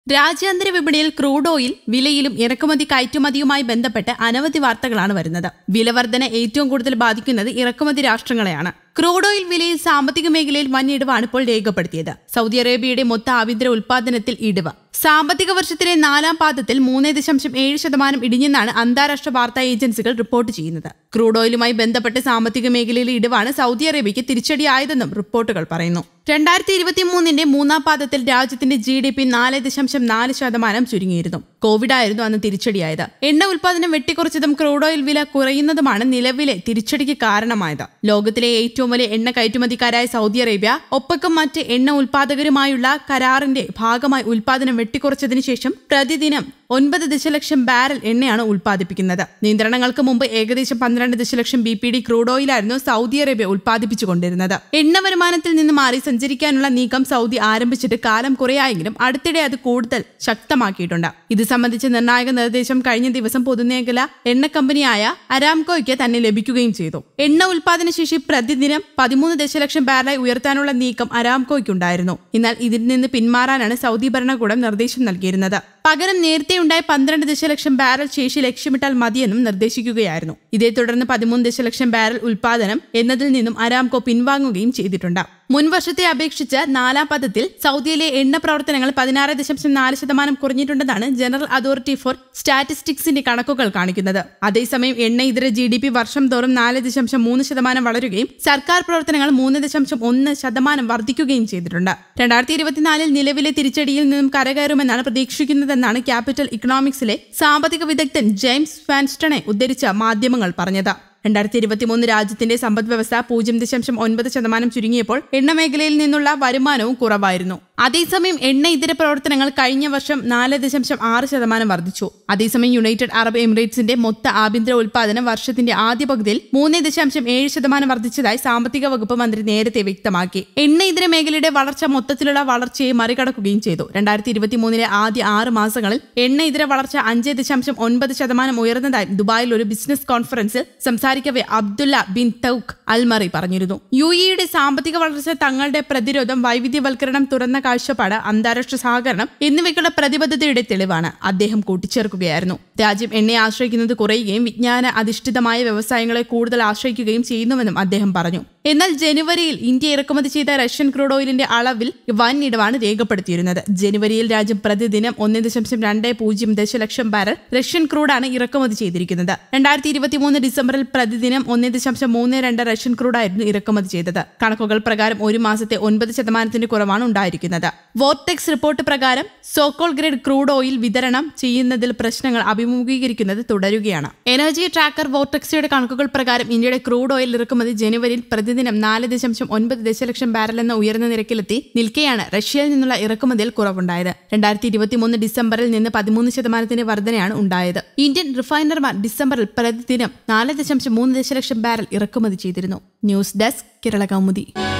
രാജ്യാന്തര വിപണിയിൽ crude oil വിലയിലും ഇറക്കുമതി കയറ്റുമതിയുമായി ബന്ധപ്പെട്ട് അനവധി വാർത്തകളാണ് വരുന്നത്. വിലവർധന ഏറ്റവും കൂടുതൽ ബാധിക്കുന്നത് ഇറക്കുമതി രാഷ്ട്രങ്ങളെയാണ്. ക്രൂഡ് ഓയിൽ വിലയിൽ സാമ്പത്തിക മേഖലയിൽ വൻ ഇടിവാണ് ഇപ്പോൾ രേഖപ്പെടുത്തിയത്. സൗദി അറേബ്യയുടെ മൊത്ത ആഭ്യന്തര ഉൽപാദനത്തിൽ ഇടിവ് സാമ്പത്തിക വർഷത്തിലെ 4ാം പാദത്തിൽ 3.7% ഇടിഞ്ഞെന്നാണ് അന്താരാഷ്ട്ര വാർത്താ ഏജൻസികൾ റിപ്പോർട്ട് ചെയ്യുന്നത്. ക്രൂഡ് ഓയിലുമായി ബന്ധപ്പെട്ട് സാമ്പത്തിക മേഖലയിലെ ഇടിവാണ് സൗദി അറേബ്യയ്ക്ക് തിരിച്ചടിയായതെന്നും റിപ്പോർട്ടുകൾ പറയുന്നു. 2023 3ാം പാദത്തിൽ രാജ്യത്തിന്റെ GDP 4.4% ചുരുങ്ങിയിരുന്നു. കോവിഡ് ആയിരുന്നു അന്ന് തിരിച്ചടിയായത്. എണ്ണ ഉൽപാദനം വെട്ടിക്കുറച്ചതും ക്രൂഡ് ഓയിൽ വില കുറയുന്നതുമാണ് നിലവിലെ തിരിച്ചടിക്ക് കാരണമായത്. ലോകത്തിലെ ഏറ്റവും വലിയ എണ്ണ കയറ്റുമതിക്കാരായ സൗദി അറേബ്യ ഒപ്പക്കും മറ്റ് എണ്ണ ഉൽപാദകരുമായുള്ള കരാറിന്റെ ഭാഗമായി ഉൽപാദനം വെട്ടിക്കുറച്ചതിനു ശേഷം പ്രതിദിനം 9 ദശലക്ഷം ബാരൽ എണ്ണയാണ് ഉൽപ്പാദിപ്പിക്കുന്നത്. നിയന്ത്രണങ്ങൾക്ക് മുമ്പ് ഏകദേശം 12 ദശലക്ഷം BPD ക്രൂഡ് ഓയിലായിരുന്നു സൗദി അറേബ്യ ഉൽപ്പാദിപ്പിച്ചുകൊണ്ടിരുന്നത്. എണ്ണ വരുമാനത്തിൽ നിന്ന് മാറി സഞ്ചരിക്കാനുള്ള നീക്കം സൗദി ആരംഭിച്ചിട്ട് കാലം കുറയായെങ്കിലും അടുത്തിടെ അത് കൂടുതൽ ശക്തമാക്കിയിട്ടുണ്ട്. ഇത് സംബന്ധിച്ച് നിർണായക നിർദ്ദേശം കഴിഞ്ഞ ദിവസം പൊതുമേഖല എണ്ണ കമ്പനിയായ അരാംകോയ്ക്ക് തന്നെ ലഭിക്കുകയും ചെയ്തു. എണ്ണ ഉൽപാദന ശേഷി പ്രതിദിനം 13 ദശലക്ഷം ബാരലായി ഉയർത്താനുള്ള നീക്കം അരാംകോയ്ക്കുണ്ടായിരുന്നു. എന്നാൽ ഇതിൽ നിന്ന് പിന്മാറാനാണ് സൗദി ഭരണകൂടം നിർദ്ദേശം നൽകിയിരുന്നത്. പകരം നേരത്തെ ഉണ്ടായ 12 ദശലക്ഷം ബാരൽ ശേഷി ലക്ഷ്യമിട്ടാൽ മതിയെന്നും നിർദ്ദേശിക്കുകയായിരുന്നു. ഇതേ തുടർന്ന് 13 ദശലക്ഷം ബാരൽ ഉൽപാദനം എന്നതിൽ നിന്നും അരാംകോ പിൻവാങ്ങുകയും ചെയ്തിട്ടുണ്ട്. മുൻ വർഷത്തെ അപേക്ഷിച്ച് 4ാം പാദത്തിൽ സൗദിയിലെ എണ്ണ പ്രവർത്തനങ്ങൾ 16.4% കുറഞ്ഞിട്ടുണ്ടെന്നാണ് ജനറൽ അതോറിറ്റി ഫോർ സ്റ്റാറ്റിസ്റ്റിക്സിന്റെ കണക്കുകൾ കാണിക്കുന്നത്. അതേസമയം എണ്ണ ഇതര GDP വർഷം തോറും 4.3% വളരുകയും സർക്കാർ പ്രവർത്തനങ്ങൾ 3.1% വർദ്ധിക്കുകയും ചെയ്തിട്ടുണ്ട്. 2024 നിലവിലെ തിരിച്ചടിയിൽ നിന്നും കരകയറുമെന്നാണ് പ്രതീക്ഷിക്കുന്നതെന്നാണ് ക്യാപിറ്റൽ ഇക്കണോമിക്സിലെ സാമ്പത്തിക വിദഗ്ധൻ ജെയിംസ് ഫാൻസ്റ്റണെ ഉദ്ധരിച്ച മാധ്യമങ്ങൾ പറഞ്ഞത്. 2023 രാജ്യത്തിന്റെ സമ്പദ് വ്യവസ്ഥ 0.9% ചുരുങ്ങിയപ്പോൾ എണ്ണ മേഖലയിൽ നിന്നുള്ള വരുമാനവും കുറവായിരുന്നു. അതേസമയം എണ്ണ ഇതര പ്രവർത്തനങ്ങൾ കഴിഞ്ഞ വർഷം 4.6% വർദ്ധിച്ചു. അതേസമയം യുണൈറ്റഡ് അറബ് എമിറേറ്റ്സിന്റെ മൊത്ത ആഭ്യന്തര ഉൽപാദനം വർഷത്തിന്റെ ആദ്യ പകുതിയിൽ 3.7% വർദ്ധിച്ചതായി സാമ്പത്തിക വകുപ്പ് മന്ത്രി നേരത്തെ വ്യക്തമാക്കി. എണ്ണ ഇതര മേഖലയുടെ വളർച്ച മൊത്തത്തിലുള്ള വളർച്ചയെ മറികടക്കുകയും ചെയ്തു. 2023 ആദ്യ 6 മാസങ്ങളിൽ എണ്ണ ഇതര വളർച്ച 5.9% ഉയർന്നതായി ദുബായിൽ ഒരു ബിസിനസ് കോൺഫറൻസിൽ സംസാരിക്കവേ അബ്ദുല്ല ബിൻ തൗക്ക് അൽമറി പറഞ്ഞിരുന്നു. UAEയുടെ സാമ്പത്തിക വളർച്ച തങ്ങളുടെ പ്രതിരോധം, വൈവിധ്യവൽക്കരണം, തുറന്ന കാഴ്ചപ്പാട്, അന്താരാഷ്ട്ര സഹകരണം എന്നിവയ്ക്കുള്ള പ്രതിബദ്ധതയുടെ തെളിവാണ് അദ്ദേഹം കൂട്ടിച്ചേർക്കുകയായിരുന്നു. രാജ്യം എണ്ണയെ ആശ്രയിക്കുന്നത് കുറയുകയും വിജ്ഞാന അധിഷ്ഠിതമായ വ്യവസായങ്ങളെ കൂടുതൽ ആശ്രയിക്കുകയും ചെയ്യുന്നുവെന്നും അദ്ദേഹം പറഞ്ഞു. എന്നാൽ ജനുവരിയിൽ ഇന്ത്യ ഇറക്കുമതി ചെയ്ത റഷ്യൻ ക്രൂഡ് ഓയിലിന്റെ അളവിൽ വൻ ഇടിവാണ് രേഖപ്പെടുത്തിയിരുന്നത്. ജനുവരിയിൽ രാജ്യം പ്രതിദിനം 1.20 ദശലക്ഷം ബാരൽ റഷ്യൻ ക്രൂഡാണ് ഇറക്കുമതി ചെയ്തിരിക്കുന്നത്. 2023 ഡിസംബറിൽ പ്രതിദിനം 1.32 റഷ്യൻ ക്രൂഡായിരുന്നു ഇറക്കുമതി ചെയ്തത്. കണക്കുകൾ പ്രകാരം ഒരു മാസത്തെ 9% കുറവാണ് ഉണ്ടായിരിക്കുന്നത്. വോർടെക്സ് റിപ്പോർട്ട് പ്രകാരം സോക്കോൾ ഗ്രേഡ് ക്രൂഡ് ഓയിൽ വിതരണം ചെയ്യുന്നതിൽ പ്രശ്നങ്ങൾ അഭിമുഖീകരിക്കുന്നത് തുടരുകയാണ്. എനർജി ട്രാക്കർ വോർടെക്സിയുടെ കണക്കുകൾ പ്രകാരം ഇന്ത്യയുടെ ക്രൂഡ് ഓയിൽ ഇറക്കുമതി ജനുവരിയിൽ പ്രതിദിനം 4.9 ദശലക്ഷം ബാരൽ എന്ന ഉയർന്ന നിരക്കിലെത്തി നിൽക്കെയാണ് റഷ്യയിൽ നിന്നുള്ള ഇറക്കുമതിയിൽ കുറവുണ്ടായത്. 2023 ഡിസംബറിൽ നിന്ന് 13% വർധനയാണ് ഉണ്ടായത്. ഇന്ത്യൻ റിഫൈനർമാർ ഡിസംബറിൽ പ്രതിദിനം 4.3 ദശലക്ഷം ബാരൽ ഇറക്കുമതി ചെയ്തിരുന്നു. News desk Kerala Kaumudi.